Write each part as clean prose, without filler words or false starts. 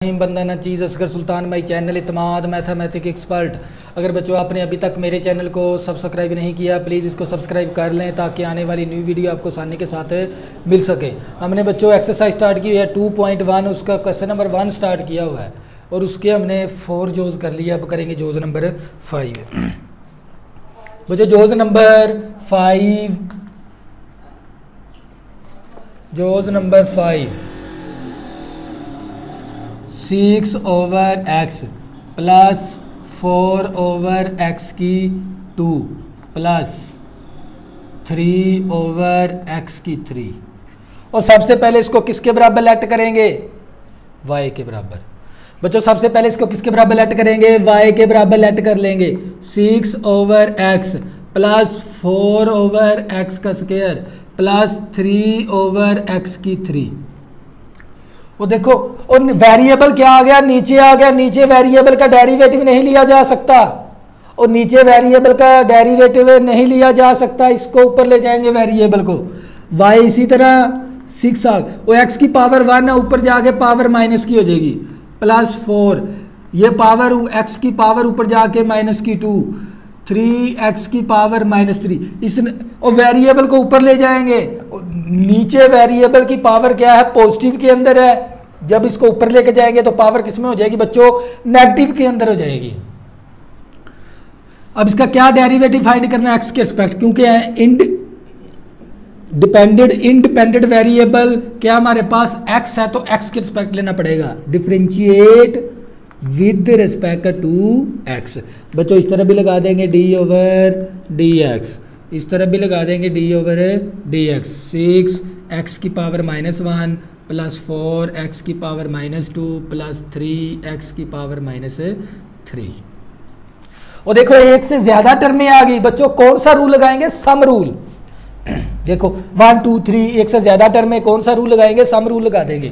बंदा ना चीज़ Asgar Sultan my channel Itmad mathematic expert. अगर बच्चों आपने अभी तक मेरे चैनल को सब्सक्राइब नहीं किया प्लीज़ इसको सब्सक्राइब कर लें ताकि आने वाली न्यू वीडियो आपको आसानी के साथ मिल सके। हमने बच्चों एक्सरसाइज स्टार्ट की है 2.1, उसका क्वेश्चन नंबर 1 स्टार्ट किया हुआ है और उसके हमने 4 जोज कर लिया। अब करेंगे जोज नंबर 5। बच्चों जोज नंबर 5 6/x प्लस 4/x की 2 प्लस 3/x की 3। और सबसे पहले इसको किसके बराबर लेट करेंगे? y के बराबर। बच्चों सबसे पहले इसको किसके बराबर लेट करेंगे? y के बराबर लेट कर लेंगे। 6/x प्लस 4/x का स्क्वायर प्लस 3/x की 3। वो देखो और वेरिएबल क्या आ गया? नीचे आ गया। नीचे वेरिएबल का डेरिवेटिव नहीं लिया जा सकता और नीचे वेरिएबल का डेरिवेटिव नहीं लिया जा सकता, इसको ऊपर ले जाएंगे वेरिएबल को। y इसी तरह 6 आ गया। वो x की पावर 1 है, ऊपर जाके पावर माइनस की हो जाएगी प्लस 4। ये पावर x की पावर ऊपर जाके माइनस की 2, 3x की पावर -3। इस और वेरिएबल को ऊपर ले जाएंगे। नीचे वेरिएबल की पावर क्या है? पॉजिटिव के अंदर है। जब इसको ऊपर लेके जाएंगे तो पावर किस में हो जाएगी बच्चों? नेगेटिव के अंदर हो जाएगी। अब इसका क्या डेरिवेटिव फाइंड करना है? x के रिस्पेक्ट, क्योंकि इंडिपेंडेंट वेरिएबल क्या हमारे पास x है तो x के रिस्पेक्ट लेना पड़ेगा। Differentiate with respect to x। बच्चों इस तरह भी लगा देंगे d/dx, इस तरह भी लगा देंगे d/dx। 6x की पावर -1 प्लस 4x की पावर -2 प्लस 3x की पावर -3। और देखो एक से ज्यादा टर्में आ गई। बच्चों कौन सा रूल लगाएंगे? Sum rule. देखो 1 2 3 एक से ज्यादा टर्म में कौन सा रूल लगाएंगे? सम रूल लगा देंगे।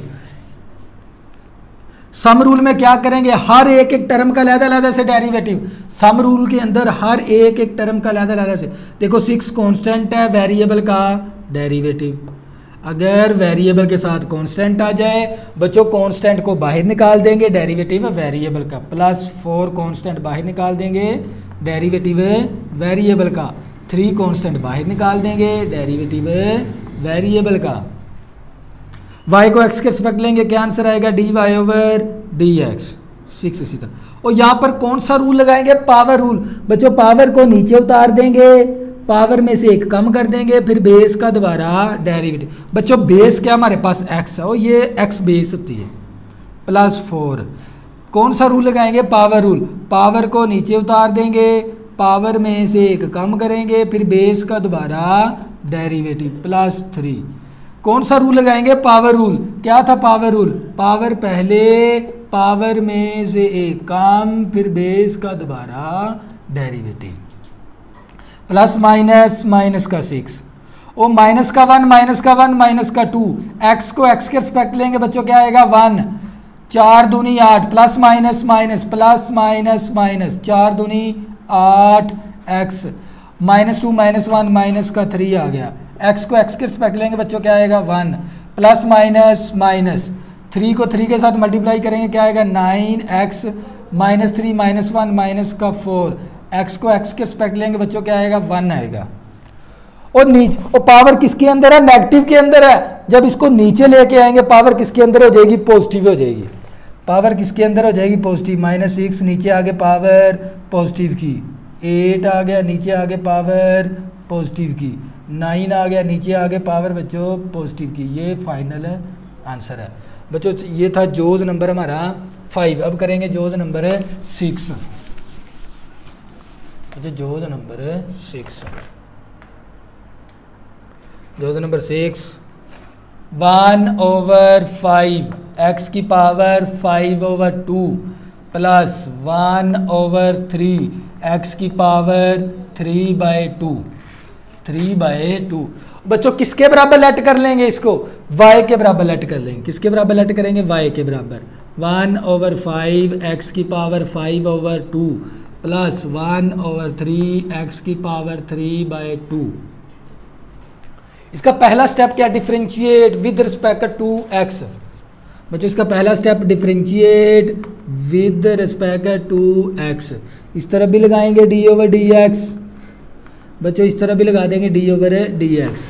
सम रूल में क्या करेंगे? हर एक टर्म का अलग-अलग से डेरिवेटिव। सम रूल के अंदर हर एक टर्म का अलग-अलग से। देखो 6 कांस्टेंट है, वेरिएबल का डेरिवेटिव। अगर वेरिएबल के साथ कांस्टेंट आ जाए बच्चों, कांस्टेंट को बाहर निकाल देंगे, डेरिवेटिव वेरिएबल का। प्लस 4 कांस्टेंट बाहर निकाल देंगे, डेरिवेटिव वेरिएबल का। 3 कांस्टेंट बाहर निकाल देंगे, डेरिवेटिव वेरिएबल का। y को x के रिस्पेक्ट लेंगे, क्या आंसर आएगा? dy/dx। 6 इसी तरह। और यहाँ पर कौन सा रूल लगाएंगे? Power rule. बच्चों पावर को नीचे उतार देंगे, पावर में से 1 कम कर देंगे, फिर बेस का दोबारा डेरिवेटिव। बच्चों बेस क्या हमारे पास x है और ये x बेस होती है प्लस 4। कौन सा रूल लगाएंगे? Power rule. पावर को नीचे उतार देंगे, पावर में से 1 कम करेंगे, फिर बेस का दोबारा डेरिवेटिव प्लस 3। कौन सा रूल लगाएंगे? Power rule. क्या था पावर रूल? पावर पहले, पावर में से 1 कम, फिर बेस का दोबारा डेरिवेटिव। प्लस माइनस का 6 और माइनस का 1 माइनस का 2। x को x के रिस्पेक्ट लेंगे बच्चों, क्या आएगा? 1। 4 दूनी 8 प्लस माइनस माइनस 4 दूनी 8x -2 -1 माइनस का 3 आ गया। x को x के रिस्पेक्ट लेंगे बच्चों, क्या आएगा? 1 प्लस माइनस 3 को 3 के साथ मल्टीप्लाई करेंगे, क्या आएगा? 9x -3 -1 माइनस का 4। x को x के रिस्पेक्ट लेंगे बच्चों, क्या आएगा? 1 आएगा। और नीचे और पावर किसके अंदर है? नेगेटिव के अंदर है। जब इसको नीचे लेके आएंगे पावर किसके अंदर हो जाएगी? पॉजिटिव हो जाएगी। पावर किसके अंदर हो जाएगी? पॉजिटिव। -6 नीचे आगे पावर पॉजिटिव की, 8 आ गया नीचे आगे पावर पॉजिटिव की, 9 आ गया नीचे आगे पावर बच्चों पॉजिटिव की। ये फाइनल आंसर है बच्चों। ये था जोज नंबर हमारा 5। अब करेंगे जोज नंबर 6। जोज नंबर 6। जोज नंबर 6 1/5 x की पावर 5/2 प्लस 1/3 x की पावर 3/2। बच्चों किसके बराबर लेट कर लेंगे? इसको y के बराबर लेट कर लेंगे। किसके बराबर लेट करेंगे? y के बराबर। 1/5 x की पावर 5/2 प्लस 1/3 x की पावर 3/2। इसका पहला स्टेप क्या? Differentiate with respect to x। बच्चों इसका पहला step differentiate with respect to x, इस तरह भी लगाएंगे डी ओवर डी एक्स, बच्चों इस तरह भी लगा देंगे d over d x,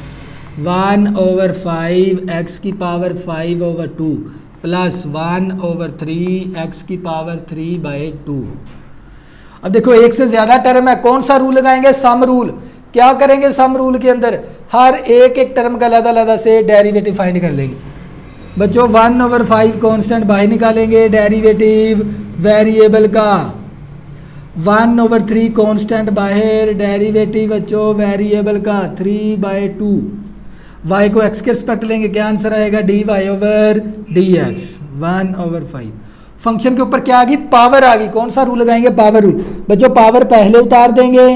1/5 x की पावर 5/2 प्लस 1/3 एक्स की पावर 3/2। अब देखो एक से ज़्यादा टर्म है, कौन सा रूल लगाएंगे? Sum rule. क्या करेंगे सम रूल के अंदर? हर एक टर्म का अलग-अलग से डेरिवेटिव फाइंड कर लेंगे। बच्चों 1/5 कांस्टेंट बाहर निकालेंगे, डेरिवेटिव वेरिएबल का 1/3 कांस्टेंट बाहर, डेरिवेटिव बच्चों वेरिएबल का 3/2। y को x के रिस्पेक्ट लेंगे, क्या आंसर आएगा? dy over d x 1/5। Function के ऊपर क्या आ गई? पावर आ गई। कौन सा रूल लगाएंगे? Power rule. बच्चों पावर पहले उतार देंगे,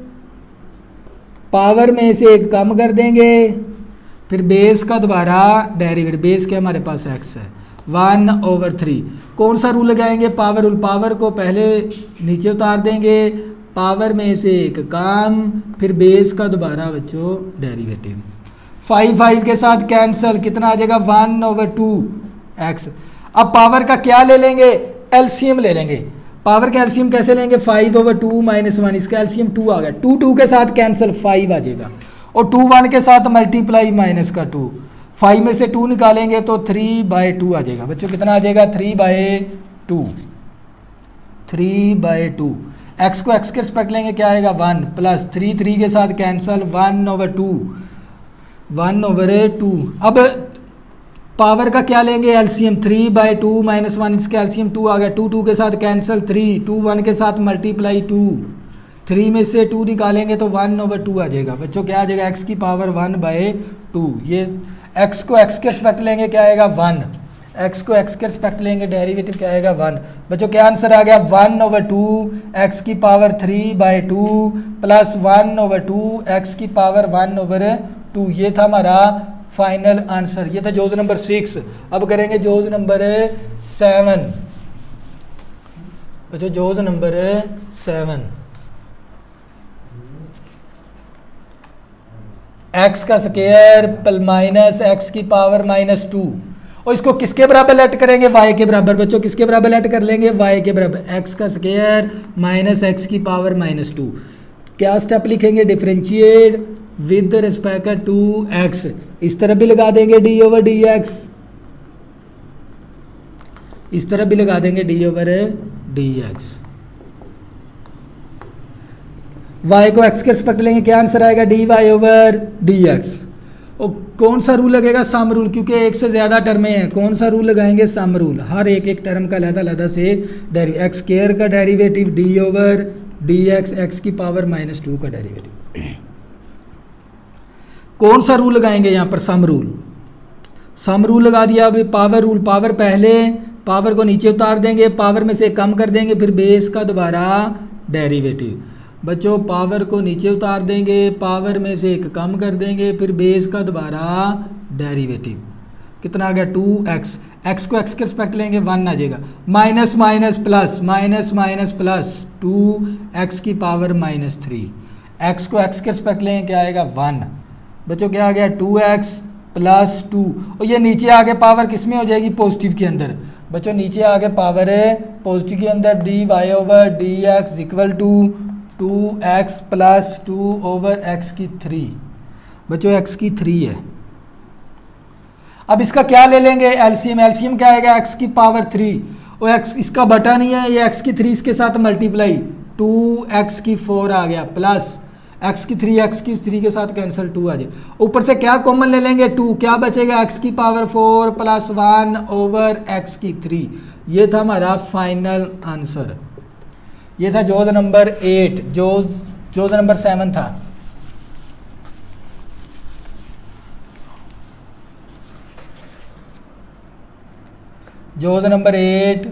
पावर में से एक कम कर देंगे, फिर बेस का दोबारा डेरिवेटिव, बेस के हमारे पास x है 1/3। कौन सा रूल लगाएंगे? Power rule. पावर को पहले नीचे उतार देंगे, पावर में से एक कम, फिर बेस का दोबारा बच्चों डेरिवेटिव। 5 के साथ कैंसल, कितना आ जाएगा? 1/2x। अब पावर का क्या ले लेंगे? एलसीएम ले लेंगे। पावर का एलसीएम कैसे लेंगे? 5/2 - 1, इसका एलसीएम 2 आ गया। 2 के साथ कैंसल, 5 आ जाएगा, और 2 1 के साथ मल्टीप्लाई -2, 5 में से 2 निकालेंगे तो 3/2 आ जाएगा। बच्चों कितना आ जाएगा? 3/2। एक्स को एक्स के रिस्पेक्ट लेंगे, क्या आएगा? 1 प्लस 3 के साथ कैंसल, 1/2। अब पावर का क्या लेंगे? एलसीएम 3/2 - 1, इसका एलसीएम 2 आ गया। 2 के साथ कैंसल, 3 2 1 के साथ मल्टीप्लाई 2, 3 में से 2 निकालेंगे तो 1/2 आ जाएगा। बच्चों क्या आ जाएगा? x की पावर 1/2। ये x को x के रिस्पेक्ट लेंगे, क्या आएगा? 1। x को x के रिस्पेक्ट लेंगे, डेरिवेटिव क्या आएगा? 1। बच्चों क्या आंसर आ गया? 1/2 x की पावर 3/2 प्लस 1/2 x की पावर 1/2। ये था हमारा फाइनल आंसर। ये था जोज नंबर 6। अब करेंगे जोज नंबर 7। बच्चों जोज नंबर 7, x का स्क्वायर माइनस x की पावर -2, और इसको किसके बराबर लेट करेंगे? y के बराबर। बच्चों किसके बराबर लेट कर लेंगे? y के बराबर। x का स्क्वायर माइनस x की पावर -2। क्या स्टेप लिखेंगे? Differentiate with respect to x, इस तरह भी लगा देंगे d ओवर डी एक्स, इस तरह भी लगा देंगे d over d x. y को x के रिस्पेक्ट लेंगे, क्या आंसर आएगा? dy over d x. और कौन सा रूल लगेगा? सम रूल, क्योंकि एक से ज़्यादा टर्में हैं। कौन सा रूल लगाएंगे? Sum rule. हर एक टर्म का अलग-अलग से एक्स स्क्वायर का derivative d over d x, x की पावर -2 का डेरिवेटिव। कौन सा रूल लगाएंगे यहाँ पर? Sum rule. सम रूल लगा दिया। अभी पावर रूल, पावर पहले, पावर को नीचे उतार देंगे, पावर में से कम कर देंगे, फिर बेस का दोबारा डेरिवेटिव। बच्चों पावर को नीचे उतार देंगे, पावर में से एक कम कर देंगे, फिर बेस का दोबारा डेरिवेटिव। कितना आ गया? 2x। x को x के रिस्पेक्ट लेंगे, 1 आ जाएगा। Minus minus plus, minus minus plus 2x की पावर -3। x को x के रिस्पेक्ट लेंगे, क्या आएगा? 1। बच्चों क्या आ गया? 2x प्लस 2, और ये नीचे आगे पावर किस में हो जाएगी? पॉजिटिव के अंदर। बच्चों नीचे आगे पावर है पॉजिटिव के अंदर, dy over d x equal to 2x plus 2 over x की 3। बच्चों x की 3 है। अब इसका क्या ले लेंगे? एलसीएम। एलसीएम क्या आएगा? x की पावर 3, और x इसका बटा नहीं है, ये x की 3 इसके साथ मल्टीप्लाई, 2x की 4 आ गया, प्लस x की 3 के साथ कैंसिल, 2 आ जाए। ऊपर से क्या कॉमन ले लेंगे? 2, क्या बचेगा? x की पावर 4 प्लस 1 ओवर x की 3। ये था हमारा फाइनल आंसर। ये था जोज नंबर 8। जोज नंबर 7 था। जोज नंबर 8,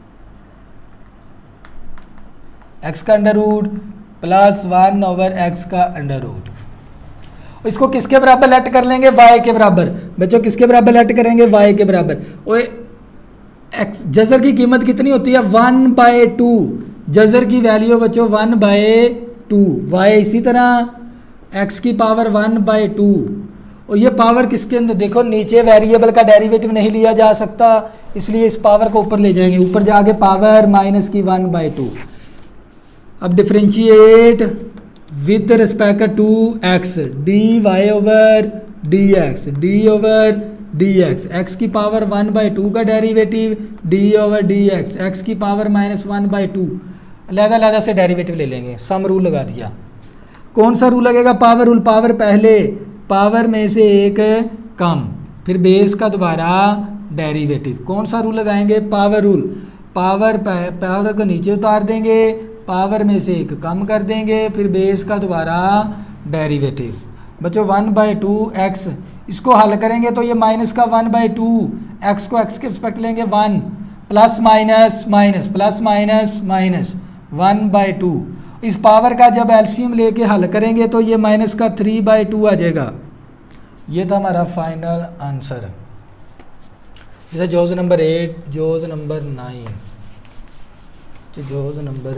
x का under root plus 1 over x का अंडर रूट। इसको किसके बराबर लेट कर लेंगे? y के बराबर। बच्चों किसके बराबर लेट करेंगे? y के बराबर। और जजर की कीमत कितनी होती है? 1/2। जजर की वैल्यू बच्चों 1/2। y इसी तरह x की पावर 1/2, और ये पावर किसके अंदर, देखो नीचे वेरिएबल का डेरिवेटिव नहीं लिया जा सकता, इसलिए इस पावर को ऊपर ले जाएंगे, ऊपर जाके पावर माइनस की 1/2। अब differentiate with respect to x, d y over d x, d over d x, x की पावर 1/2 का derivative d over d x, x की पावर -1/2, अलग-अलग से डेरिवेटिव ले लेंगे। सम रूल लगा दिया। कौन सा रूल लगेगा? Power rule. पावर पहले, पावर में से एक कम, फिर बेस का दोबारा डेरिवेटिव। कौन सा रूल लगाएंगे? Power rule. पावर को नीचे उतार देंगे, पावर में से एक कम कर देंगे, फिर बेस का दोबारा डेरिवेटिव। बच्चों 1/2 एक्स, इसको हल करेंगे तो ये माइनस का 1/2, एक्स को एक्स के रिस्पेक्ट लेंगे 1, plus minus minus, plus minus minus 1/2। इस पावर का जब एलसीएम लेके हल करेंगे तो ये माइनस का 3/2 आ जाएगा। ये था हमारा फाइनल आंसर। जैसे जोज नंबर 8, जोज नंबर 9, जोज नंबर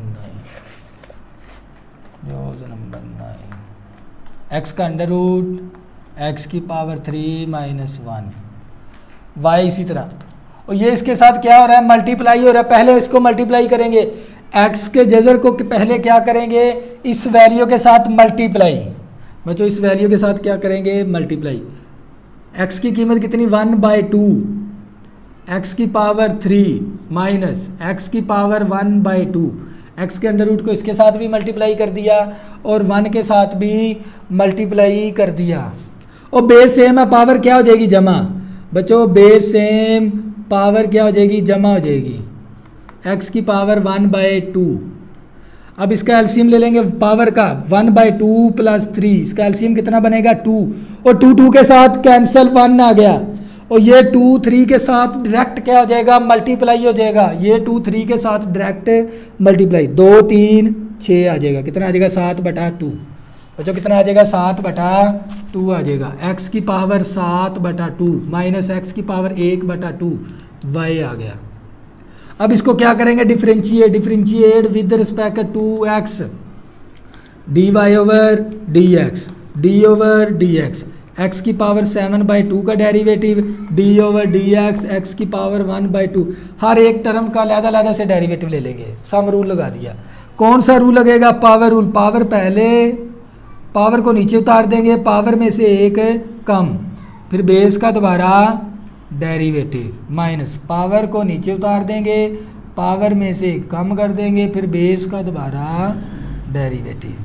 9, एक्स का अंडर रूट एक्स की पावर 3 - 1, वाई इसी तरह। और ये इसके साथ क्या हो रहा है? मल्टीप्लाई हो रहा है। पहले इसको मल्टीप्लाई करेंगे, एक्स के जजर को पहले क्या करेंगे? इस वैल्यू के साथ मल्टीप्लाई। बच्चों इस वैल्यू के साथ क्या करेंगे? मल्टीप्लाई। एक्स की कीमत कितनी? 1/2, एक्स की पावर 3 माइनस एक्स की पावर 1/2, एक्स के अंडर रूट को इसके साथ भी मल्टीप्लाई कर दिया और 1 के साथ भी मल्टीप्लाई कर दिया। और बेस सेम है, पावर क्या हो जाएगी? जमा। बच्चों बेस सेम, पावर क्या हो जाएगी? जमा हो जाएगी। एक्स की पावर 1/2। अब इसका एलसीएम ले लेंगे पावर का, 1/2 + 3, इसका एलसीएम कितना बनेगा? 2, और 2 के साथ कैंसिल, 1 आ गया। और ये 2 3 के साथ डायरेक्ट क्या हो जाएगा? मल्टीप्लाई हो जाएगा। ये 2 3 के साथ डायरेक्ट मल्टीप्लाई, 2 3 6 आ जाएगा। कितना आ जाएगा? 7/2। बच्चों कितना आ जाएगा? 7/2 आ जाएगा। एक्स की पावर 7/2 माइनस एक्स की पावर 1/2, वाई आ गया। अब इसको क्या करेंगे? Differentiate with respect to x, d y over d x, d over d x, x की पावर 7/2 का derivative d over d x, x की पावर 1/2। हर एक टर्म का अलग-अलग से डेरिवेटिव ले लेंगे। सम रूल लगा दिया। कौन सा रूल लगेगा? Power rule. पावर पहले, पावर को नीचे उतार देंगे, पावर में से एक कम, फिर बेस का दोबारा डेरिवेटिव, माइनस पावर को नीचे उतार देंगे, पावर में से कम कर देंगे, फिर बेस का दोबारा डेरिवेटिव।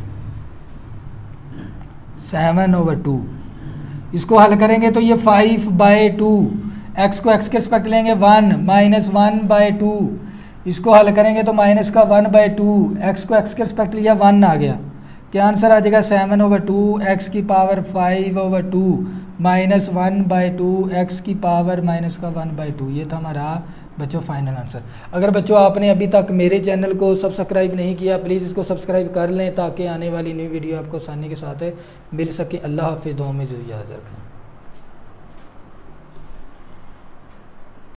7/2। इसको हल करेंगे तो ये 5/2, एक्स को एक्स के रिस्पेक्ट लेंगे 1 माइनस 1/2, इसको हल करेंगे तो माइनस का 1/2, एक्स को एक्स के रिस्पेक्ट लिया 1 आ गया। क्या आंसर आ जाएगा? 7/2, एक्स की पावर 5/2 माइनस 1/2, एक्स की पावर माइनस का 1/2। ये था हमारा बच्चों फाइनल आंसर। अगर बच्चों आपने अभी तक मेरे चैनल को सब्सक्राइब नहीं किया, प्लीज़ इसको सब्सक्राइब कर लें ताकि आने वाली न्यू वीडियो आपको आसानी के साथ मिल सके। अल्लाह हाफिज़। दुआ में ज़रूर याद रखें।